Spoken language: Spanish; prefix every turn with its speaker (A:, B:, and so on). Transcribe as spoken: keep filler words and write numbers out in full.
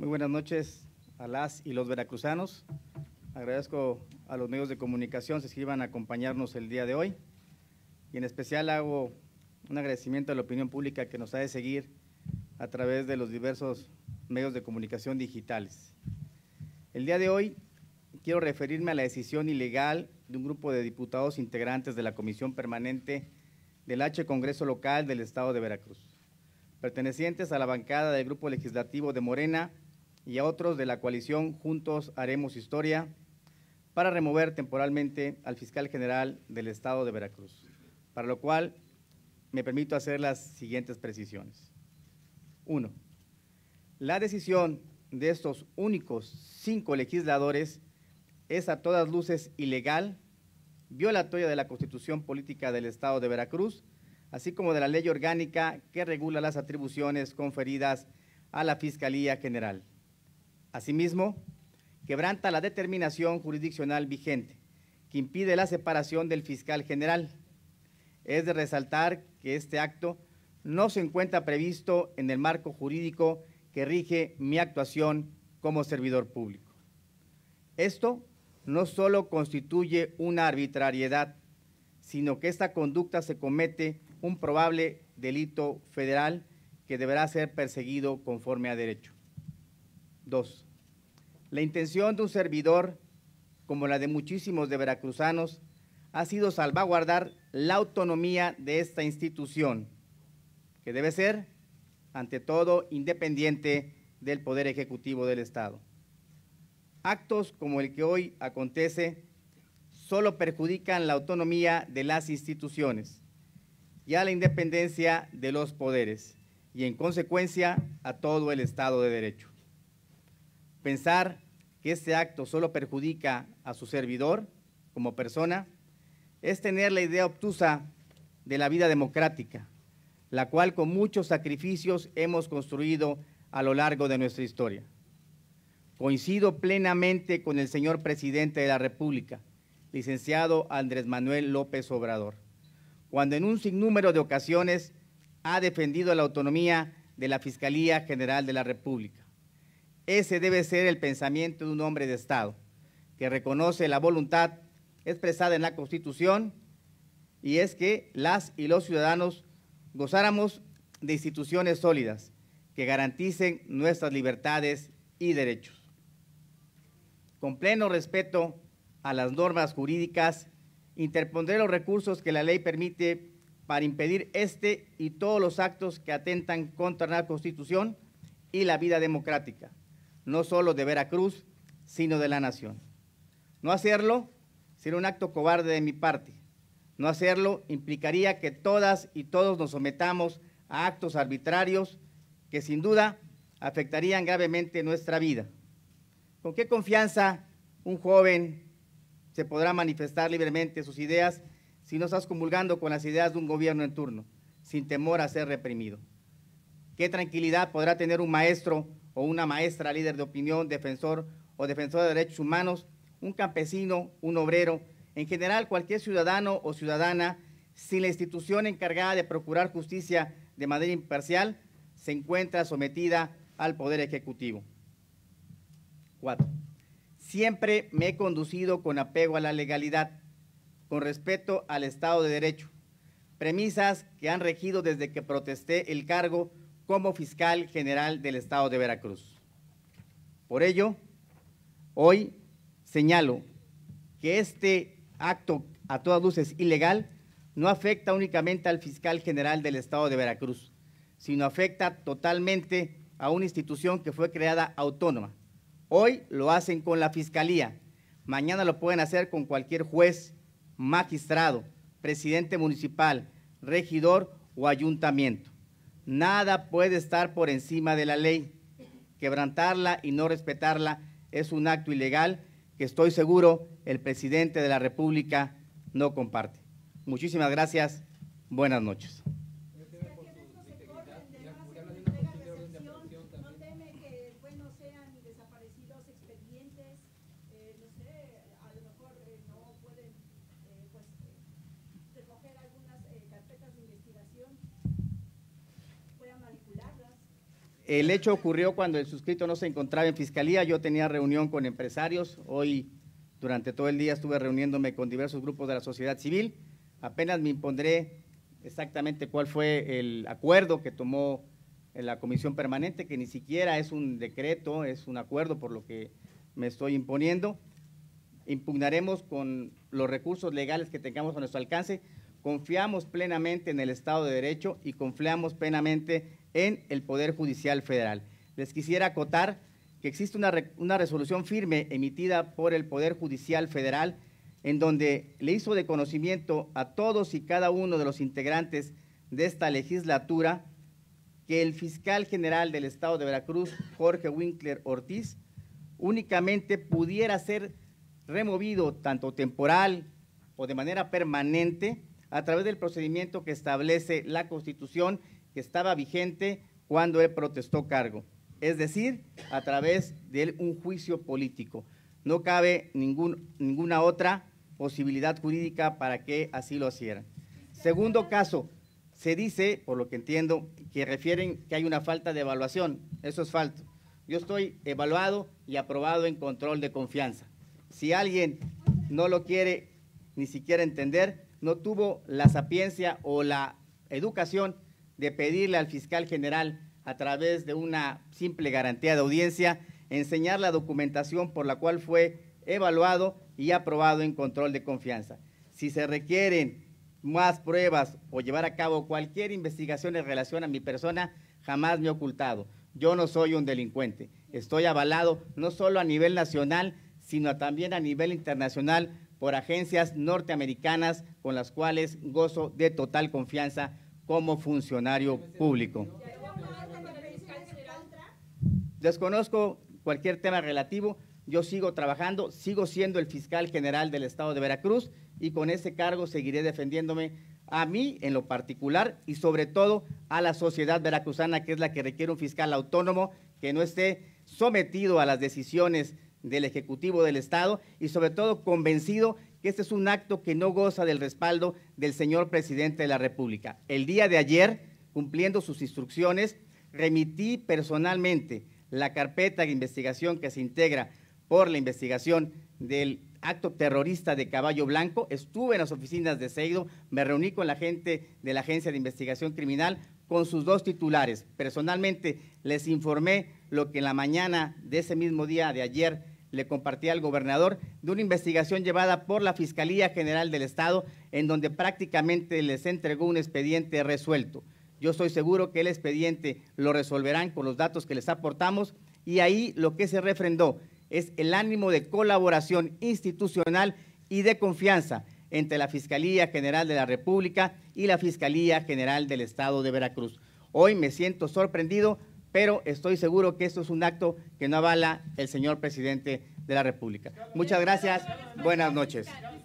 A: Muy buenas noches a las y los veracruzanos. Agradezco a los medios de comunicación que iban a acompañarnos el día de hoy y en especial hago un agradecimiento a la opinión pública que nos ha de seguir a través de los diversos medios de comunicación digitales. El día de hoy quiero referirme a la decisión ilegal de un grupo de diputados integrantes de la Comisión Permanente del H Congreso Local del Estado de Veracruz, pertenecientes a la bancada del Grupo Legislativo de Morena y a otros de la coalición Juntos Haremos Historia, para remover temporalmente al fiscal general del Estado de Veracruz, para lo cual me permito hacer las siguientes precisiones. Uno, la decisión de estos únicos cinco legisladores es a todas luces ilegal, violatoria de la Constitución Política del Estado de Veracruz, así como de la ley orgánica que regula las atribuciones conferidas a la Fiscalía General. Asimismo, quebranta la determinación jurisdiccional vigente, que impide la separación del fiscal general. Es de resaltar que este acto no se encuentra previsto en el marco jurídico que rige mi actuación como servidor público. Esto no solo constituye una arbitrariedad, sino que esta conducta se comete un probable delito federal que deberá ser perseguido conforme a derecho. Dos, la intención de un servidor, como la de muchísimos de veracruzanos, ha sido salvaguardar la autonomía de esta institución, que debe ser, ante todo, independiente del Poder Ejecutivo del Estado. Actos como el que hoy acontece solo perjudican la autonomía de las instituciones y a la independencia de los poderes y, en consecuencia, a todo el Estado de Derecho. Pensar que este acto solo perjudica a su servidor como persona es tener la idea obtusa de la vida democrática, la cual con muchos sacrificios hemos construido a lo largo de nuestra historia. Coincido plenamente con el señor presidente de la República, licenciado Andrés Manuel López Obrador, cuando en un sinnúmero de ocasiones ha defendido la autonomía de la Fiscalía General de la República. Ese debe ser el pensamiento de un hombre de Estado, que reconoce la voluntad expresada en la Constitución, y es que las y los ciudadanos gozáramos de instituciones sólidas que garanticen nuestras libertades y derechos. Con pleno respeto a las normas jurídicas, interpondré los recursos que la ley permite para impedir este y todos los actos que atentan contra la Constitución y la vida democrática, no solo de Veracruz, sino de la nación. No hacerlo sería un acto cobarde de mi parte. No hacerlo implicaría que todas y todos nos sometamos a actos arbitrarios que sin duda afectarían gravemente nuestra vida. ¿Con qué confianza un joven se podrá manifestar libremente sus ideas si no estás comulgando con las ideas de un gobierno en turno, sin temor a ser reprimido? ¿Qué tranquilidad podrá tener un maestro o una maestra líder de opinión, defensor o defensor de derechos humanos, un campesino, un obrero, en general cualquier ciudadano o ciudadana, si la institución encargada de procurar justicia de manera imparcial se encuentra sometida al Poder Ejecutivo? Cuatro, siempre me he conducido con apego a la legalidad, con respeto al Estado de Derecho, premisas que han regido desde que protesté el cargo como fiscal general del Estado de Veracruz. Por ello, hoy señalo que este acto a todas luces ilegal no afecta únicamente al fiscal general del Estado de Veracruz, sino afecta totalmente a una institución que fue creada autónoma. Hoy lo hacen con la Fiscalía, mañana lo pueden hacer con cualquier juez, magistrado, presidente municipal, regidor o ayuntamiento. Nada puede estar por encima de la ley. Quebrantarla y no respetarla es un acto ilegal que estoy seguro el presidente de la República no comparte. Muchísimas gracias. Buenas noches. El hecho ocurrió cuando el suscrito no se encontraba en Fiscalía. Yo tenía reunión con empresarios. Hoy, durante todo el día, estuve reuniéndome con diversos grupos de la sociedad civil. Apenas me impondré exactamente cuál fue el acuerdo que tomó en la comisión permanente, que ni siquiera es un decreto, es un acuerdo por lo que me estoy imponiendo. Impugnaremos con los recursos legales que tengamos a nuestro alcance. Confiamos plenamente en el Estado de Derecho y confiamos plenamente en el Poder Judicial Federal. Les quisiera acotar que existe una, re, una resolución firme emitida por el Poder Judicial Federal en donde le hizo de conocimiento a todos y cada uno de los integrantes de esta legislatura que el fiscal general del Estado de Veracruz, Jorge Winkler Ortiz, únicamente pudiera ser removido tanto temporal o de manera permanente a través del procedimiento que establece la Constitución que estaba vigente cuando él protestó cargo, es decir, a través de un juicio político. No cabe ningún, ninguna otra posibilidad jurídica para que así lo hicieran. Segundo caso, se dice, por lo que entiendo, que refieren que hay una falta de evaluación. Eso es falso. Yo estoy evaluado y aprobado en control de confianza. Si alguien no lo quiere ni siquiera entender, no tuvo la sapiencia o la educación de pedirle al fiscal general, a través de una simple garantía de audiencia, enseñar la documentación por la cual fue evaluado y aprobado en control de confianza. Si se requieren más pruebas o llevar a cabo cualquier investigación en relación a mi persona, jamás me he ocultado. Yo no soy un delincuente. Estoy avalado no solo a nivel nacional, sino también a nivel internacional por agencias norteamericanas con las cuales gozo de total confianza como funcionario público. Desconozco cualquier tema relativo. Yo sigo trabajando, sigo siendo el fiscal general del Estado de Veracruz y con ese cargo seguiré defendiéndome a mí en lo particular y sobre todo a la sociedad veracruzana, que es la que requiere un fiscal autónomo que no esté sometido a las decisiones del Ejecutivo del Estado y sobre todo convencido que este es un acto que no goza del respaldo del señor presidente de la República. El día de ayer, cumpliendo sus instrucciones, remití personalmente la carpeta de investigación que se integra por la investigación del acto terrorista de Caballo Blanco. Estuve en las oficinas de Seido, me reuní con la gente de la Agencia de Investigación Criminal, con sus dos titulares. Personalmente les informé lo que en la mañana de ese mismo día de ayer le compartí al gobernador de una investigación llevada por la Fiscalía General del Estado, en donde prácticamente les entregó un expediente resuelto. Yo estoy seguro que el expediente lo resolverán con los datos que les aportamos y ahí lo que se refrendó es el ánimo de colaboración institucional y de confianza entre la Fiscalía General de la República y la Fiscalía General del Estado de Veracruz. Hoy me siento sorprendido, pero estoy seguro que esto es un acto que no avala el señor presidente de la República. Muchas gracias, buenas noches.